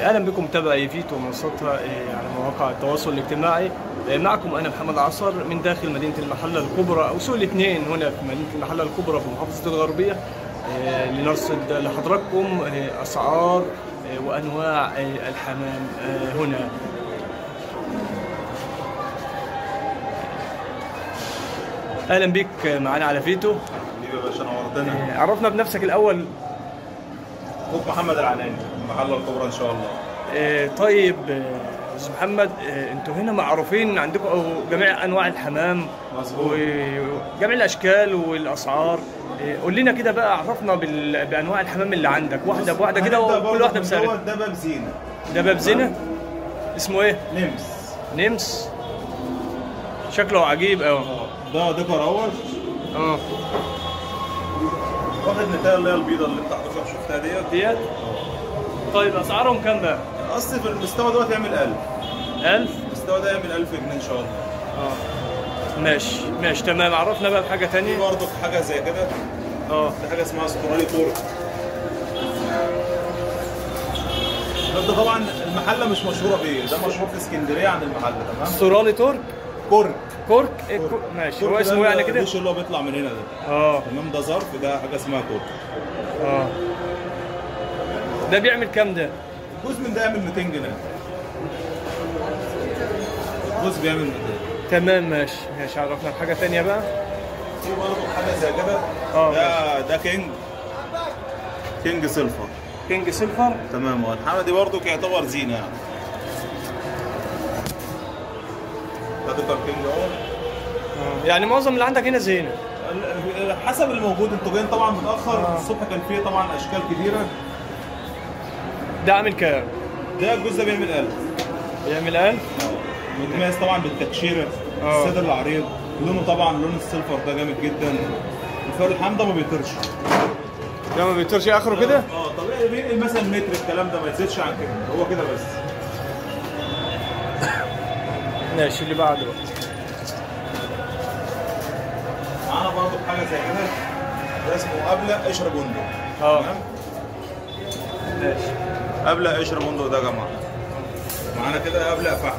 اهلا بكم متابعي فيتو ومنصتها على مواقع التواصل الاجتماعي. معكم انا محمد عصر من داخل مدينه المحله الكبرى او سوق الاثنين هنا في مدينه المحله الكبرى في محافظه الغربيه، لنرصد لحضراتكم اسعار وانواع الحمام هنا. اهلا بك معانا على فيتو. حبيبي يا باشا، نورتنا. عرفنا بنفسك الاول. اخوك محمد العناني، المحله الكبرى ان شاء الله. طيب استاذ محمد، انتوا هنا معروفين عندكم او جميع انواع الحمام. مظبوط. وجميع الاشكال والاسعار. قول لنا كده بقى، عرفنا بانواع الحمام اللي عندك واحده بواحده كده، وكل واحده بسعرها. ده باب زينه. ده باب زينه. اسمه ايه؟ نمس. نمس. شكله عجيب قوي. ده ديكور اهوت. واخد نتايه اللي هي البيضه اللي انت حضرتك شفتها ديت. طيب اسعارهم كام بقى؟ الاصل في المستوى دوت يعمل 1000. 1000؟ المستوى ده يعمل 1000 جنيه ان شاء الله. ماشي تمام. عرفنا بقى بحاجه ثانيه. في برضه حاجه زي كده. دي حاجه اسمها استرالي تورك. ده طبعا المحله مش مشهوره بيه، ده مشهور في اسكندريه عن المحله. تمام. استرالي تورك. كورك. ماشي. هو اسمه يعني كده؟ مش اللي هو بيطلع من هنا ده. تمام. ده ظرف، ده حاجه اسمها كورك. ده بيعمل كام ده؟ جزء من ده يعمل 200 جنيه. جزء بيعمل 200. تمام. ماشي. عرفنا بحاجه ثانيه بقى. في برضه حاجه زي كده. ده كينج سيلفر. كينج سيلفر. تمام. والحاله دي برضه يعتبر زينه يعني. ده ديكور كينج اهو. يعني معظم اللي عندك هنا زينه. حسب الموجود. انتوا جايين طبعا متاخر. الصبح كان فيه طبعا اشكال كتيره. ده عامل كام؟ ده الجزء ده بيعمل 1000. بيعمل 1000؟ متميز طبعا بالتكشيره. الصدر العريض. لونه طبعا لون السيلفر ده جامد جدا. الفار الحمام ده ما بيطيرش. ده ما بيطيرش اخره كده؟ طبيعي بينقل مثلا متر الكلام ده، ما يزيدش عن كده. هو كده بس. ماشي. اللي بعده بقى. معانا برضه حاجه زي كده. ده اسمه قبله قشر بندق. تمام. ماشي. قبله قشر بندق ده يا جماعه. معانا كده قبله فحم.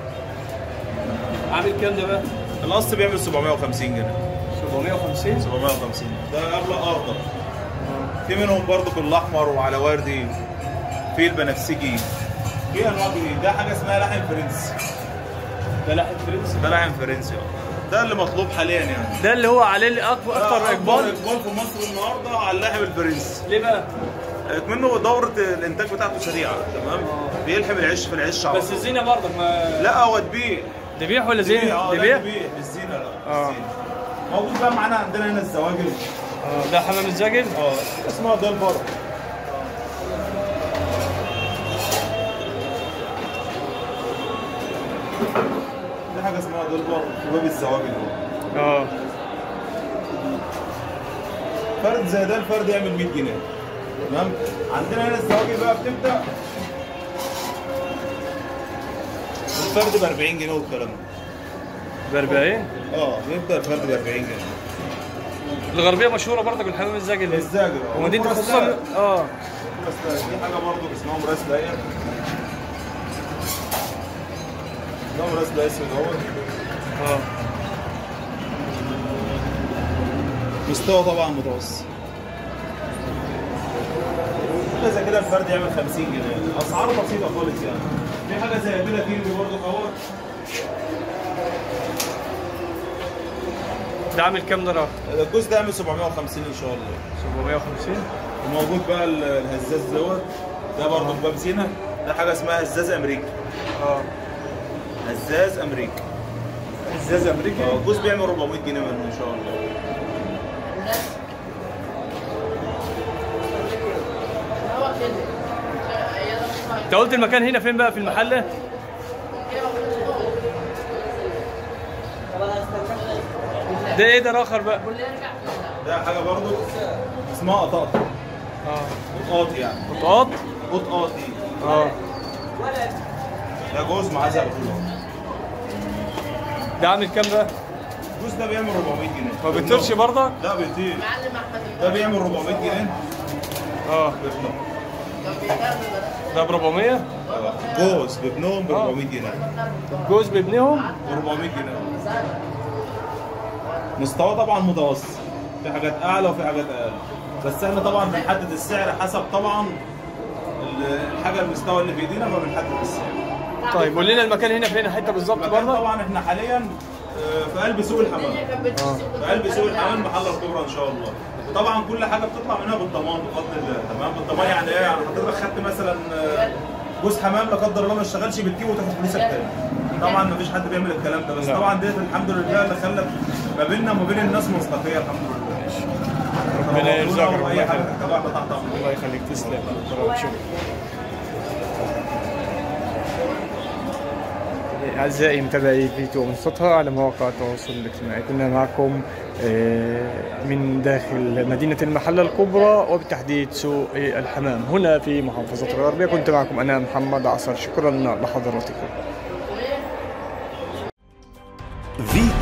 عامل كام ده بقى؟ القص بيعمل 750 جنيه. 750؟ 750. ده قبله اخضر. في منهم برضه في الاحمر وعلى وردي. في البنفسجي. في انواع جديده. ده حاجه اسمها لحم فرنسي. ده لحم فرنسي؟ ده لحم فرنسي. ده اللي مطلوب حاليا يعني. ده اللي هو عليه اكتر اقبال؟ اكبر اقبال في مصر النهارده على اللحم الفرنسي. ليه بقى؟ منه دوره الانتاج بتاعته سريعه. تمام. بيلحم العيش في العيش على بس الزينه برضك ما. لا، هو تبيع. ذبيح ولا زينه؟ ذبيح. مش زينه. لا. الزينه موجود بقى معانا. عندنا هنا الزواجل. ده حمام الزاجل؟ اسمها ده البر. دي حاجه اسمها ده البر في باب الزواجل. فرد زي ده الفرد يعمل 100 جنيه. تمام. عندنا هنا الزواجل بقى بتبدا الفرد ب 40 جنيه والكلام ده. ب 40؟ بيبدا الفرد ب 40 جنيه. الغربيه مشهوره برضك بالحمام الزاجل. الزاجل. ومدينه خصوصا. دي حاجه برضه اسمها مراس لايق. ده مراس لايق اسود اهوت. مستوى طبعا متوسط. حاجه زي كده الفرد يعمل 50 جنيه. اسعار بسيطه خالص يعني. في حاجه زي كده كيلو برضه اهوت. ده عامل كام ده؟ الجزء ده عامل 750 ان شاء الله. 750. وموجود بقى الهزاز دوت. ده برضه في باب زينه. ده حاجه اسمها هزاز امريكي. هزاز امريكي. هزاز امريكي؟ الجزء بيعمل 400 جنيه منه ان شاء الله. انت قلت المكان هنا فين بقى في المحله؟ ده ايه ده الاخر بقى؟ ده حاجه برضه اسمها قطاطي. قطاطي يعني. قطاطي. ده جوز معاه زرع. ده عامل كام بقى؟ الجوز ده بيعمل 400 جنيه. ما بيطيرش برضك؟ لا بيطير. ده بيعمل 400 جنيه. ده ب 400. جوز بابنهم ب 400 جنيه. جوز بابنهم ب 400 جنيه. مستوى طبعا متوسط، في حاجات اعلى وفي حاجات اقل، بس احنا طبعا بنحدد السعر حسب طبعا الحاجه المستوى اللي في ايدينا، فبنحدد السعر. طيب قول لنا المكان هنا فين حته بالظبط بره؟ طبعا احنا حاليا في قلب سوق الحمام. في قلب سوق الحمام محل الكبرى ان شاء الله. طبعا كل حاجه بتطلع منها بالضمان بفضل الله. تمام، بالضمان يعني ايه؟ يعني حضرتك خدت مثلا جوز حمام لا قدر الله ما اشتغلش، بتجيبه وتاخد فلوسك تاني. طبعا ما فيش حد بيعمل الكلام ده، بس طبعا ديت الحمد لله اللي خلت ما بيننا وما بين الناس مصداقيه الحمد لله. ربنا يرزقك. اي حاجه تبع تحت امرك. الله يخليك، تسلم. شكرا. أعزائي متابعي فيتو ومنصتها على مواقع التواصل الاجتماعي، كنا معكم من داخل مدينة المحلة الكبرى وبالتحديد سوق الحمام هنا في محافظة الغربية. كنت معكم أنا محمد عصر، شكرا لحضراتكم.